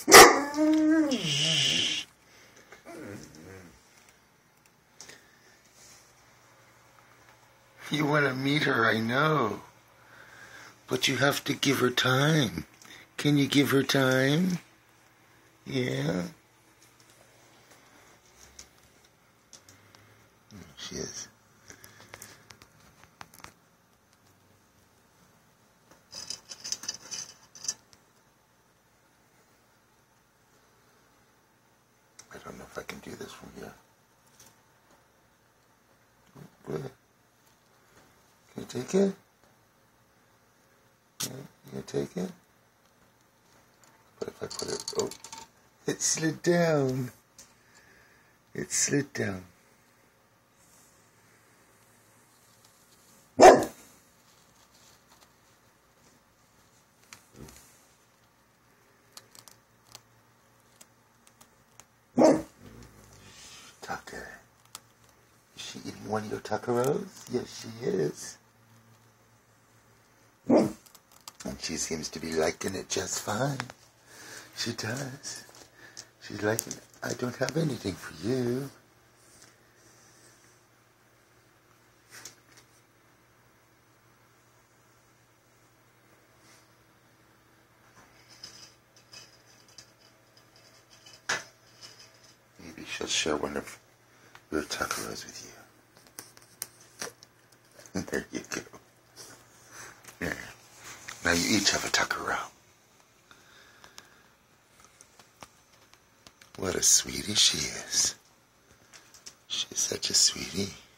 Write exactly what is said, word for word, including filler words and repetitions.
You want to meet her, I know. But you have to give her time. Can you give her time? Yeah. There she is. I don't know if I can do this from here. Good. Can you take it? Yeah, you take it? But if I put it, oh, it slid down. It slid down. Tucker. Is she eating one of your tuckeros? Yes, she is. And she seems to be liking it just fine. She does. She's liking it. I don't have anything for you. Maybe she'll share one of your tuckeros with you. There you go. There. Now you each have a tuckero. What a sweetie she is. She's such a sweetie.